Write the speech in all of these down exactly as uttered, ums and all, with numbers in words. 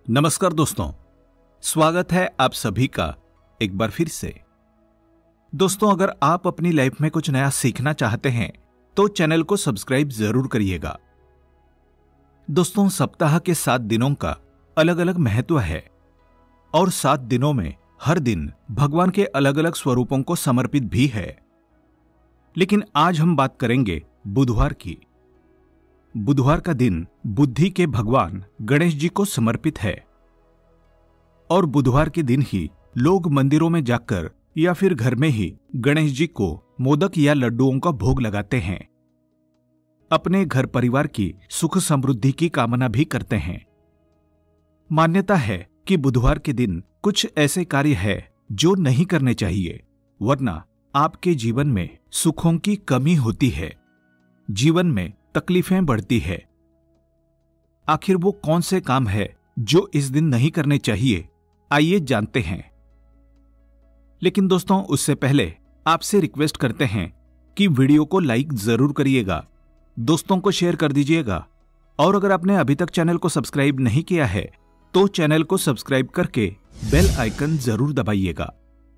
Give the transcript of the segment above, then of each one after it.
नमस्कार दोस्तों, स्वागत है आप सभी का एक बार फिर से। दोस्तों, अगर आप अपनी लाइफ में कुछ नया सीखना चाहते हैं तो चैनल को सब्सक्राइब जरूर करिएगा। दोस्तों, सप्ताह के सात दिनों का अलग अलग महत्व है और सात दिनों में हर दिन भगवान के अलग अलग स्वरूपों को समर्पित भी है। लेकिन आज हम बात करेंगे बुधवार की। बुधवार का दिन बुद्धि के भगवान गणेश जी को समर्पित है और बुधवार के दिन ही लोग मंदिरों में जाकर या फिर घर में ही गणेश जी को मोदक या लड्डुओं का भोग लगाते हैं। अपने घर परिवार की सुख समृद्धि की कामना भी करते हैं। मान्यता है कि बुधवार के दिन कुछ ऐसे कार्य है जो नहीं करने चाहिए, वरना आपके जीवन में सुखों की कमी होती है, जीवन में तकलीफें बढ़ती है। आखिर वो कौन से काम है जो इस दिन नहीं करने चाहिए, आइए जानते हैं। लेकिन दोस्तों, उससे पहले आपसे रिक्वेस्ट करते हैं कि वीडियो को लाइक जरूर करिएगा, दोस्तों को शेयर कर दीजिएगा और अगर आपने अभी तक चैनल को सब्सक्राइब नहीं किया है तो चैनल को सब्सक्राइब करके बेल आइकन जरूर दबाइएगा।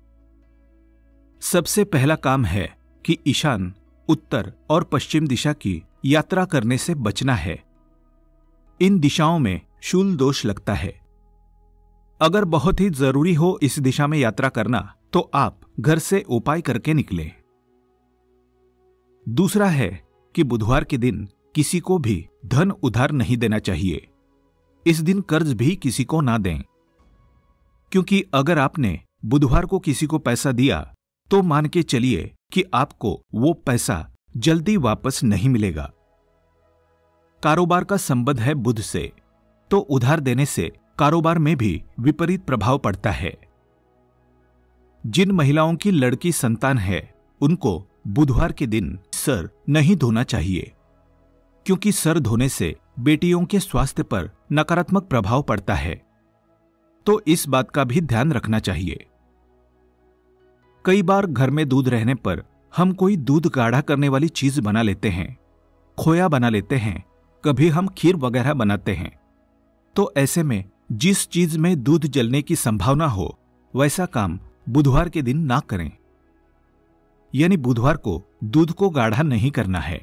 सबसे पहला काम है कि ईशान, उत्तर और पश्चिम दिशा की यात्रा करने से बचना है। इन दिशाओं में शूल दोष लगता है। अगर बहुत ही जरूरी हो इस दिशा में यात्रा करना तो आप घर से उपाय करके निकलें। दूसरा है कि बुधवार के दिन किसी को भी धन उधार नहीं देना चाहिए। इस दिन कर्ज भी किसी को ना दें, क्योंकि अगर आपने बुधवार को किसी को पैसा दिया तो मान के चलिए कि आपको वो पैसा जल्दी वापस नहीं मिलेगा। कारोबार का संबंध है बुध से, तो उधार देने से कारोबार में भी विपरीत प्रभाव पड़ता है। जिन महिलाओं की लड़की संतान है उनको बुधवार के दिन सर नहीं धोना चाहिए, क्योंकि सर धोने से बेटियों के स्वास्थ्य पर नकारात्मक प्रभाव पड़ता है, तो इस बात का भी ध्यान रखना चाहिए। कई बार घर में दूध रहने पर हम कोई दूध गाढ़ा करने वाली चीज बना लेते हैं, खोया बना लेते हैं, कभी हम खीर वगैरह बनाते हैं। तो ऐसे में जिस चीज में दूध जलने की संभावना हो वैसा काम बुधवार के दिन ना करें। यानी बुधवार को दूध को गाढ़ा नहीं करना है।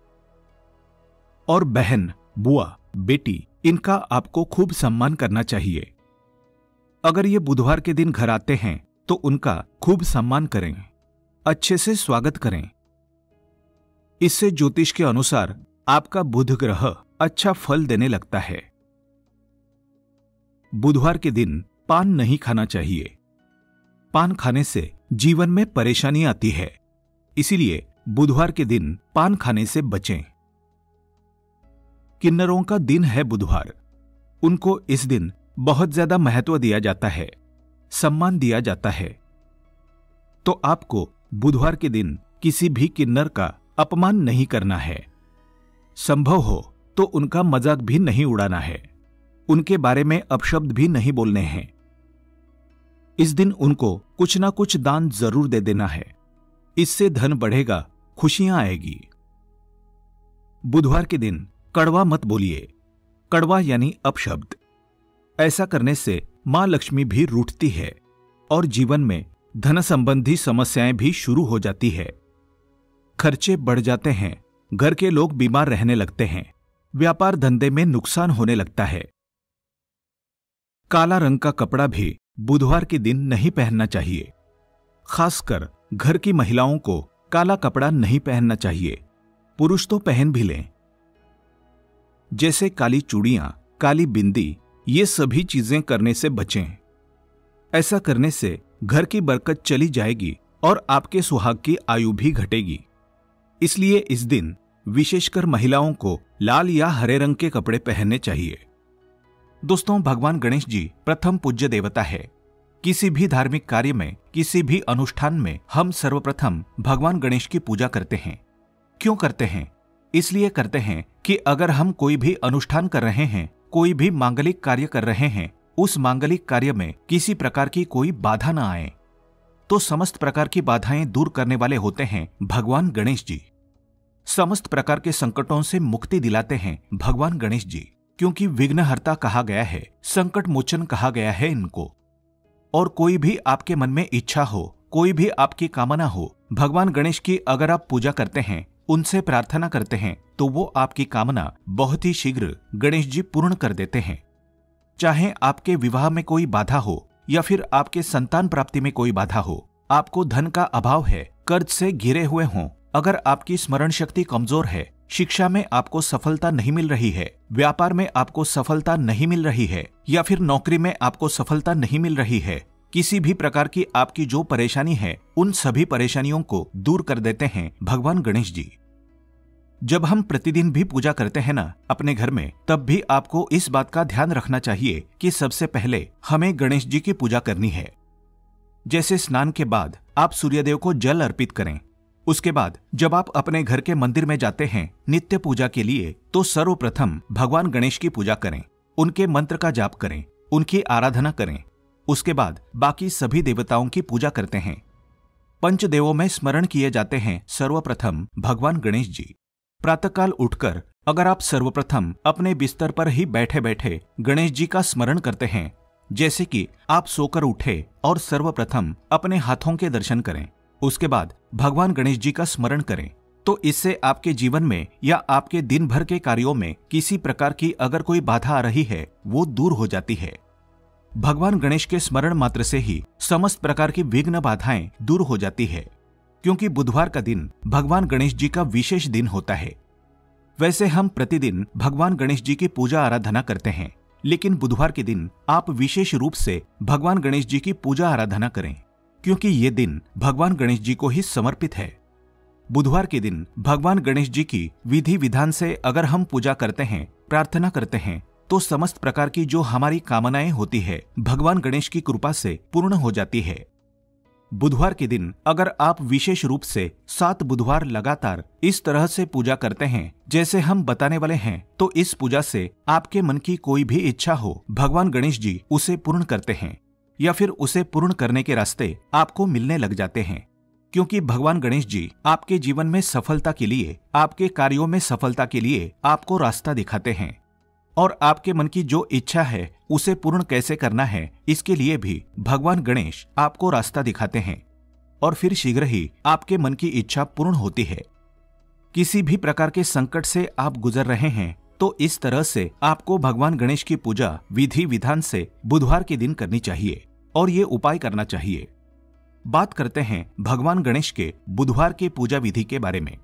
और बहन, बुआ, बेटी, इनका आपको खूब सम्मान करना चाहिए। अगर ये बुधवार के दिन घर आते हैं तो उनका खूब सम्मान करें, अच्छे से स्वागत करें। इससे ज्योतिष के अनुसार आपका बुध ग्रह अच्छा फल देने लगता है। बुधवार के दिन पान नहीं खाना चाहिए। पान खाने से जीवन में परेशानी आती है, इसीलिए बुधवार के दिन पान खाने से बचें। किन्नरों का दिन है बुधवार। उनको इस दिन बहुत ज्यादा महत्व दिया जाता है, सम्मान दिया जाता है। तो आपको बुधवार के दिन किसी भी किन्नर का अपमान नहीं करना है। संभव हो तो उनका मजाक भी नहीं उड़ाना है, उनके बारे में अपशब्द भी नहीं बोलने हैं। इस दिन उनको कुछ ना कुछ दान जरूर दे देना है, इससे धन बढ़ेगा, खुशियां आएगी। बुधवार के दिन कड़वा मत बोलिए। कड़वा यानी अपशब्द। ऐसा करने से मां लक्ष्मी भी रूठती है और जीवन में धन संबंधी समस्याएं भी शुरू हो जाती है। खर्चे बढ़ जाते हैं, घर के लोग बीमार रहने लगते हैं, व्यापार धंधे में नुकसान होने लगता है। काला रंग का कपड़ा भी बुधवार के दिन नहीं पहनना चाहिए। खासकर घर की महिलाओं को काला कपड़ा नहीं पहनना चाहिए, पुरुष तो पहन भी लें। जैसे काली चूड़ियां, काली बिंदी, ये सभी चीजें करने से बचें। ऐसा करने से घर की बरकत चली जाएगी और आपके सुहाग की आयु भी घटेगी। इसलिए इस दिन विशेषकर महिलाओं को लाल या हरे रंग के कपड़े पहनने चाहिए। दोस्तों, भगवान गणेश जी प्रथम पूज्य देवता है। किसी भी धार्मिक कार्य में, किसी भी अनुष्ठान में हम सर्वप्रथम भगवान गणेश की पूजा करते हैं। क्यों करते हैं? इसलिए करते हैं कि अगर हम कोई भी अनुष्ठान कर रहे हैं, कोई भी मांगलिक कार्य कर रहे हैं, उस मांगलिक कार्य में किसी प्रकार की कोई बाधा न आए, तो समस्त प्रकार की बाधाएं दूर करने वाले होते हैं भगवान गणेश जी। समस्त प्रकार के संकटों से मुक्ति दिलाते हैं भगवान गणेश जी। क्योंकि विघ्नहर्ता कहा गया है, संकट मोचन कहा गया है इनको। और कोई भी आपके मन में इच्छा हो, कोई भी आपकी कामना हो, भगवान गणेश की अगर आप पूजा करते हैं, उनसे प्रार्थना करते हैं, तो वो आपकी कामना बहुत ही शीघ्र गणेश जी पूर्ण कर देते हैं। चाहे आपके विवाह में कोई बाधा हो या फिर आपके संतान प्राप्ति में कोई बाधा हो, आपको धन का अभाव है, कर्ज से घिरे हुए हों, अगर आपकी स्मरण शक्ति कमजोर है, शिक्षा में आपको सफलता नहीं मिल रही है, व्यापार में आपको सफलता नहीं मिल रही है, या फिर नौकरी में आपको सफलता नहीं मिल रही है, किसी भी प्रकार की आपकी जो परेशानी है, उन सभी परेशानियों को दूर कर देते हैं भगवान गणेश जी। जब हम प्रतिदिन भी पूजा करते हैं ना अपने घर में, तब भी आपको इस बात का ध्यान रखना चाहिए कि सबसे पहले हमें गणेश जी की पूजा करनी है। जैसे स्नान के बाद आप सूर्यदेव को जल अर्पित करें। उसके बाद जब आप अपने घर के मंदिर में जाते हैं नित्य पूजा के लिए, तो सर्वप्रथम भगवान गणेश की पूजा करें, उनके मंत्र का जाप करें, उनकी आराधना करें। उसके बाद बाकी सभी देवताओं की पूजा करते हैं। पंचदेवों में स्मरण किए जाते हैं सर्वप्रथम भगवान गणेश जी। प्रातःकाल उठकर अगर आप सर्वप्रथम अपने बिस्तर पर ही बैठे बैठे गणेश जी का स्मरण करते हैं, जैसे कि आप सोकर उठे और सर्वप्रथम अपने हाथों के दर्शन करें, उसके बाद भगवान गणेश जी का स्मरण करें, तो इससे आपके जीवन में या आपके दिन भर के कार्यों में किसी प्रकार की अगर कोई बाधा आ रही है, वो दूर हो जाती है। भगवान गणेश के स्मरण मात्र से ही समस्त प्रकार की विघ्न बाधाएं दूर हो जाती है, क्योंकि बुधवार का दिन भगवान गणेश जी का विशेष दिन होता है। वैसे हम प्रतिदिन भगवान गणेश जी की पूजा आराधना करते हैं, लेकिन बुधवार के दिन आप विशेष रूप से भगवान गणेश जी की पूजा आराधना करें, क्योंकि ये दिन भगवान गणेश जी को ही समर्पित है। बुधवार के दिन भगवान गणेश जी की विधि विधान से अगर हम पूजा करते हैं, प्रार्थना करते हैं, तो समस्त प्रकार की जो हमारी कामनाएं होती है, भगवान गणेश की कृपा से पूर्ण हो जाती है। बुधवार के दिन अगर आप विशेष रूप से सात बुधवार लगातार इस तरह से पूजा करते हैं जैसे हम बताने वाले हैं, तो इस पूजा से आपके मन की कोई भी इच्छा हो, भगवान गणेश जी उसे पूर्ण करते हैं, या फिर उसे पूर्ण करने के रास्ते आपको मिलने लग जाते हैं। क्योंकि भगवान गणेश जी आपके जीवन में सफलता के लिए, आपके कार्यों में सफलता के लिए आपको रास्ता दिखाते हैं, और आपके मन की जो इच्छा है उसे पूर्ण कैसे करना है, इसके लिए भी भगवान गणेश आपको रास्ता दिखाते हैं, और फिर शीघ्र ही आपके मन की इच्छा पूर्ण होती है। किसी भी प्रकार के संकट से आप गुजर रहे हैं, तो इस तरह से आपको भगवान गणेश की पूजा विधि विधान से बुधवार के दिन करनी चाहिए और ये उपाय करना चाहिए। बात करते हैं भगवान गणेश के बुधवार के पूजा विधि के बारे में।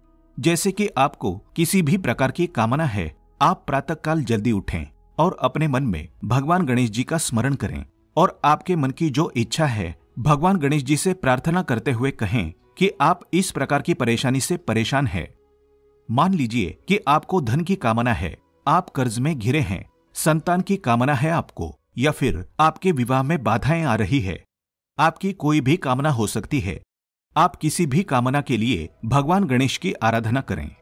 जैसे कि आपको किसी भी प्रकार की कामना है, आप प्रातःकाल जल्दी उठें और अपने मन में भगवान गणेश जी का स्मरण करें, और आपके मन की जो इच्छा है भगवान गणेश जी से प्रार्थना करते हुए कहें कि आप इस प्रकार की परेशानी से परेशान हैं। मान लीजिए कि आपको धन की कामना है, आप कर्ज में घिरे हैं, संतान की कामना है आपको, या फिर आपके विवाह में बाधाएं आ रही है। आपकी कोई भी कामना हो सकती है। आप किसी भी कामना के लिए भगवान गणेश की आराधना करें।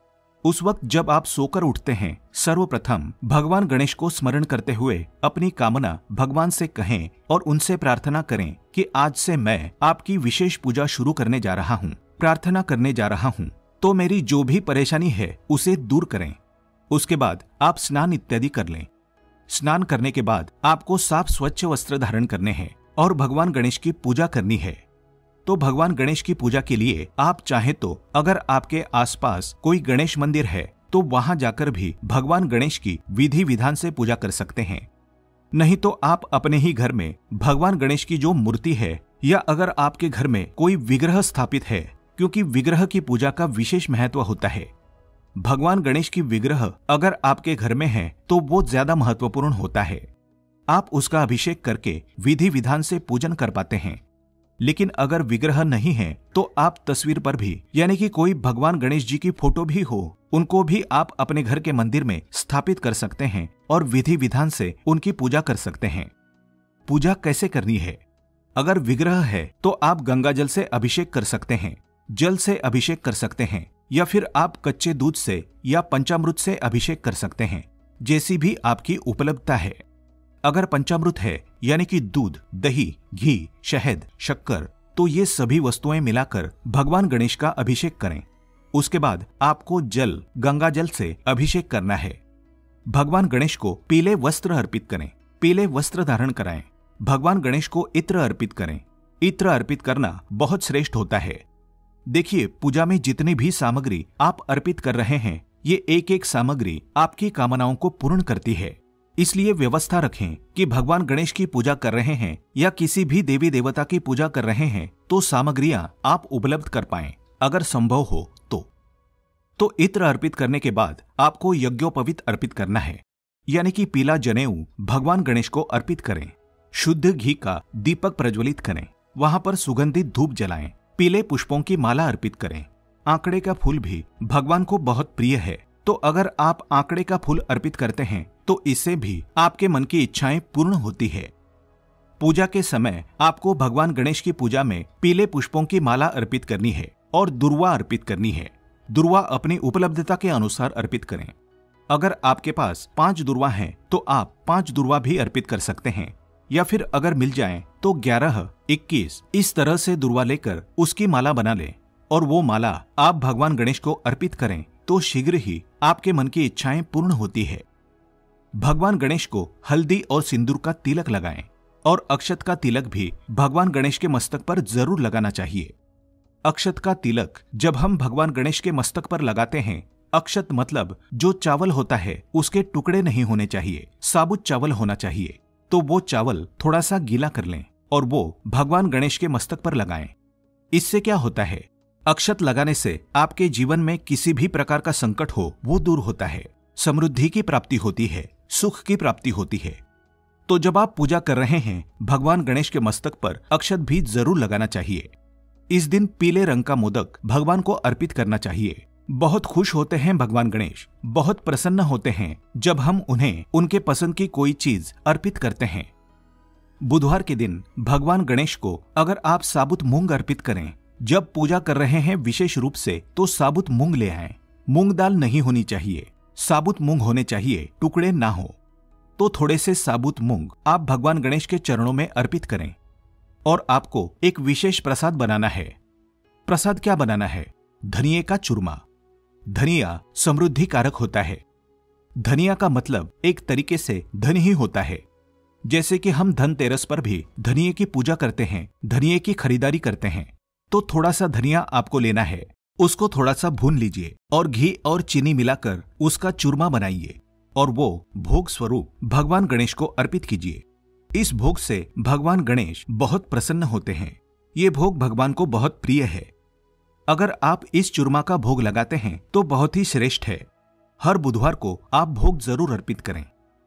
उस वक्त जब आप सोकर उठते हैं, सर्वप्रथम भगवान गणेश को स्मरण करते हुए अपनी कामना भगवान से कहें और उनसे प्रार्थना करें कि आज से मैं आपकी विशेष पूजा शुरू करने जा रहा हूँ, प्रार्थना करने जा रहा हूँ, तो मेरी जो भी परेशानी है उसे दूर करें। उसके बाद आप स्नान इत्यादि कर लें। स्नान करने के बाद आपको साफ स्वच्छ वस्त्र धारण करने हैं और भगवान गणेश की पूजा करनी है। तो भगवान गणेश की पूजा के लिए आप चाहे तो अगर आपके आसपास कोई गणेश मंदिर है तो वहां जाकर भी भगवान गणेश की विधि विधान से पूजा कर सकते हैं। नहीं तो आप अपने ही घर में भगवान गणेश की जो मूर्ति है, या अगर आपके घर में कोई विग्रह स्थापित है, क्योंकि विग्रह की पूजा का विशेष महत्व होता है। भगवान गणेश की विग्रह अगर आपके घर में है तो वो ज्यादा महत्वपूर्ण होता है। आप उसका अभिषेक करके विधि विधान से पूजन कर पाते हैं। लेकिन अगर विग्रह नहीं है तो आप तस्वीर पर भी, यानी कि कोई भगवान गणेश जी की फोटो भी हो, उनको भी आप अपने घर के मंदिर में स्थापित कर सकते हैं और विधि विधान से उनकी पूजा कर सकते हैं। पूजा कैसे करनी है? अगर विग्रह है तो आप गंगा जल से अभिषेक कर सकते हैं, जल से अभिषेक कर सकते हैं, या फिर आप कच्चे दूध से या पंचामृत से अभिषेक कर सकते हैं, जैसी भी आपकी उपलब्धता है। अगर पंचामृत है यानी कि दूध, दही, घी, शहद, शक्कर, तो ये सभी वस्तुएं मिलाकर भगवान गणेश का अभिषेक करें। उसके बाद आपको जल, गंगा जल से अभिषेक करना है। भगवान गणेश को पीले वस्त्र अर्पित करें। पीले वस्त्र धारण कराएं। भगवान गणेश को इत्र अर्पित करें। इत्र अर्पित करना बहुत श्रेष्ठ होता है। देखिए, पूजा में जितनी भी सामग्री आप अर्पित कर रहे हैं, ये एक एक सामग्री आपकी कामनाओं को पूर्ण करती है। इसलिए व्यवस्था रखें कि भगवान गणेश की पूजा कर रहे हैं या किसी भी देवी देवता की पूजा कर रहे हैं तो सामग्रियां आप उपलब्ध कर पाएं, अगर संभव हो तो। तो इत्र अर्पित करने के बाद आपको यज्ञोपवीत अर्पित करना है, यानी कि पीला जनेऊ भगवान गणेश को अर्पित करें। शुद्ध घी का दीपक प्रज्वलित करें। वहां पर सुगंधित धूप जलाएं। पीले पुष्पों की माला अर्पित करें। आंकड़े का फूल भी भगवान को बहुत प्रिय है, तो अगर आप आंकड़े का फूल अर्पित करते हैं तो इससे भी आपके मन की इच्छाएं पूर्ण होती है। पूजा के समय आपको भगवान गणेश की पूजा में पीले पुष्पों की माला अर्पित करनी है और दुर्वा अर्पित करनी है। दुर्वा अपनी उपलब्धता के अनुसार अर्पित करें। अगर आपके पास पांच दुर्वा हैं तो आप पांच दुर्वा भी अर्पित कर सकते हैं, या फिर अगर मिल जाएं तो ग्यारह, इक्कीस इस तरह से दुर्वा लेकर उसकी माला बना लें और वो माला आप भगवान गणेश को अर्पित करें तो शीघ्र ही आपके मन की इच्छाएं पूर्ण होती है। भगवान गणेश को हल्दी और सिंदूर का तिलक लगाएं और अक्षत का तिलक भी भगवान गणेश के मस्तक पर जरूर लगाना चाहिए। अक्षत का तिलक जब हम भगवान गणेश के मस्तक पर लगाते हैं, अक्षत मतलब जो चावल होता है उसके टुकड़े नहीं होने चाहिए, साबुत चावल होना चाहिए। तो वो चावल थोड़ा सा गीला कर लें और वो भगवान गणेश के मस्तक पर लगाएं। इससे क्या होता है, अक्षत लगाने से आपके जीवन में किसी भी प्रकार का संकट हो वो दूर होता है, समृद्धि की प्राप्ति होती है, सुख की प्राप्ति होती है। तो जब आप पूजा कर रहे हैं, भगवान गणेश के मस्तक पर अक्षत भी जरूर लगाना चाहिए। इस दिन पीले रंग का मोदक भगवान को अर्पित करना चाहिए। बहुत खुश होते हैं भगवान गणेश, बहुत प्रसन्न होते हैं जब हम उन्हें उनके पसंद की कोई चीज अर्पित करते हैं। बुधवार के दिन भगवान गणेश को अगर आप साबुत मूंग अर्पित करें, जब पूजा कर रहे हैं विशेष रूप से, तो साबुत मूंग ले आएं। मूंग दाल नहीं होनी चाहिए, साबुत मूंग होने चाहिए, टुकड़े ना हो। तो थोड़े से साबुत मूंग आप भगवान गणेश के चरणों में अर्पित करें। और आपको एक विशेष प्रसाद बनाना है। प्रसाद क्या बनाना है? धनिये का चूरमा। धनिया समृद्धि कारक होता है। धनिया का मतलब एक तरीके से धन ही होता है। जैसे कि हम धनतेरस पर भी धनिये की पूजा करते हैं, धनिये की खरीदारी करते हैं, तो थोड़ा सा धनिया आपको लेना है, उसको थोड़ा सा भून लीजिए और घी और चीनी मिलाकर उसका चूरमा बनाइए और वो भोग स्वरूप भगवान गणेश को अर्पित कीजिए। इस भोग से भगवान गणेश बहुत प्रसन्न होते हैं। ये भोग भगवान को बहुत प्रिय है। अगर आप इस चूरमा का भोग लगाते हैं तो बहुत ही श्रेष्ठ है। हर बुधवार को आप भोग जरूर अर्पित करें।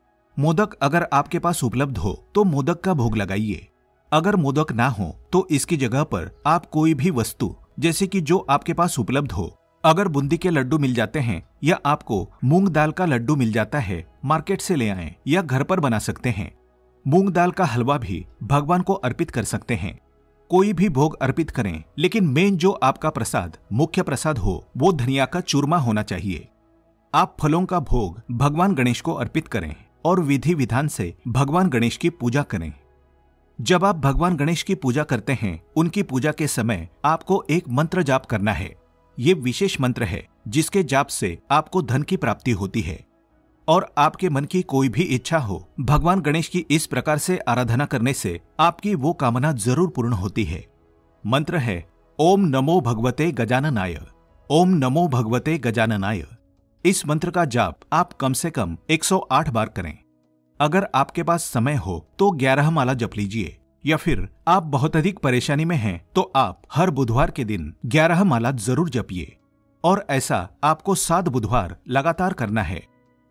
मोदक अगर आपके पास उपलब्ध हो तो मोदक का भोग लगाइए। अगर मोदक ना हो तो इसकी जगह पर आप कोई भी वस्तु, जैसे कि जो आपके पास उपलब्ध हो, अगर बूंदी के लड्डू मिल जाते हैं या आपको मूंग दाल का लड्डू मिल जाता है, मार्केट से ले आएं या घर पर बना सकते हैं। मूंग दाल का हलवा भी भगवान को अर्पित कर सकते हैं। कोई भी भोग अर्पित करें, लेकिन मेन जो आपका प्रसाद, मुख्य प्रसाद हो, वो धनिया का चूरमा होना चाहिए। आप फलों का भोग भगवान गणेश को अर्पित करें और विधि विधान से भगवान गणेश की पूजा करें। जब आप भगवान गणेश की पूजा करते हैं, उनकी पूजा के समय आपको एक मंत्र जाप करना है। ये विशेष मंत्र है जिसके जाप से आपको धन की प्राप्ति होती है और आपके मन की कोई भी इच्छा हो, भगवान गणेश की इस प्रकार से आराधना करने से आपकी वो कामना जरूर पूर्ण होती है। मंत्र है ओम नमो भगवते गजाननाय। ओम नमो भगवते गजाननाय। इस मंत्र का जाप आप कम से कम एक सौ आठ बार करें। अगर आपके पास समय हो तो ग्यारह माला जप लीजिए, या फिर आप बहुत अधिक परेशानी में हैं तो आप हर बुधवार के दिन ग्यारह माला जरूर जपिए। और ऐसा आपको सात बुधवार लगातार करना है।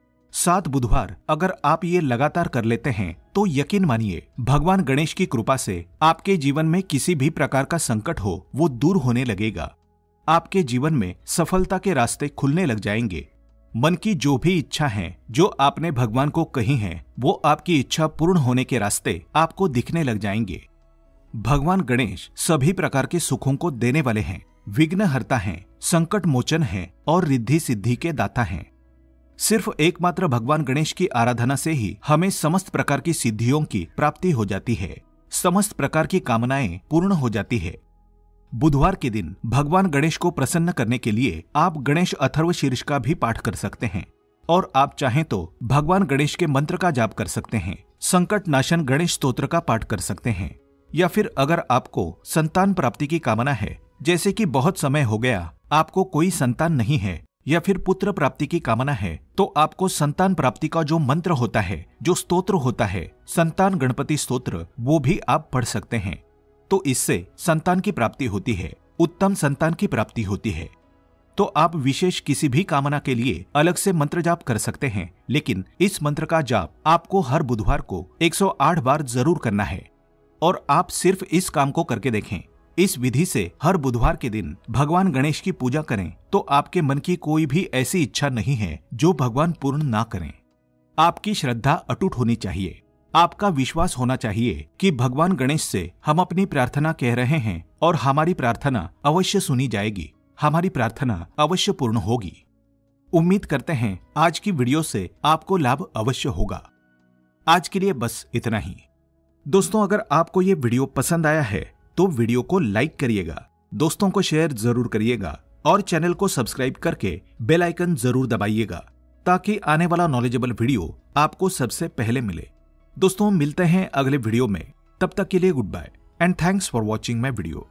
सात बुधवार अगर आप ये लगातार कर लेते हैं तो यकीन मानिए, भगवान गणेश की कृपा से आपके जीवन में किसी भी प्रकार का संकट हो वो दूर होने लगेगा। आपके जीवन में सफलता के रास्ते खुलने लग जाएंगे। मन की जो भी इच्छा है, जो आपने भगवान को कही है, वो आपकी इच्छा पूर्ण होने के रास्ते आपको दिखने लग जाएंगे। भगवान गणेश सभी प्रकार के सुखों को देने वाले हैं, विघ्नहर्ता हैं, संकट मोचन हैं और रिद्धि सिद्धि के दाता हैं। सिर्फ एकमात्र भगवान गणेश की आराधना से ही हमें समस्त प्रकार की सिद्धियों की प्राप्ति हो जाती है, समस्त प्रकार की कामनाएं पूर्ण हो जाती है। बुधवार के दिन भगवान गणेश को प्रसन्न करने के लिए आप गणेश अथर्वशीर्ष का भी पाठ कर सकते हैं और आप चाहें तो भगवान गणेश के मंत्र का जाप कर सकते हैं, संकट नाशन गणेश स्तोत्र का पाठ कर सकते हैं, या फिर अगर आपको संतान प्राप्ति की कामना है, जैसे कि बहुत समय हो गया आपको कोई संतान नहीं है, या फिर पुत्र प्राप्ति की कामना है, तो आपको संतान प्राप्ति का जो मंत्र होता है, जो स्तोत्र होता है, संतान गणपति स्तोत्र, वो भी आप पढ़ सकते हैं। तो इससे संतान की प्राप्ति होती है, उत्तम संतान की प्राप्ति होती है। तो आप विशेष किसी भी कामना के लिए अलग से मंत्र जाप कर सकते हैं, लेकिन इस मंत्र का जाप आपको हर बुधवार को एक सौ आठ बार जरूर करना है। और आप सिर्फ इस काम को करके देखें। इस विधि से हर बुधवार के दिन भगवान गणेश की पूजा करें तो आपके मन की कोई भी ऐसी इच्छा नहीं है जो भगवान पूर्ण ना करें। आपकी श्रद्धा अटूट होनी चाहिए, आपका विश्वास होना चाहिए कि भगवान गणेश से हम अपनी प्रार्थना कह रहे हैं और हमारी प्रार्थना अवश्य सुनी जाएगी, हमारी प्रार्थना अवश्य पूर्ण होगी। उम्मीद करते हैं आज की वीडियो से आपको लाभ अवश्य होगा। आज के लिए बस इतना ही। दोस्तों, अगर आपको ये वीडियो पसंद आया है तो वीडियो को लाइक करिएगा, दोस्तों को शेयर जरूर करिएगा और चैनल को सब्सक्राइब करके बेल आइकन जरूर दबाइएगा ताकि आने वाला नॉलेजेबल वीडियो आपको सबसे पहले मिले। दोस्तों, मिलते हैं अगले वीडियो में, तब तक के लिए goodbye and thanks for watching my video.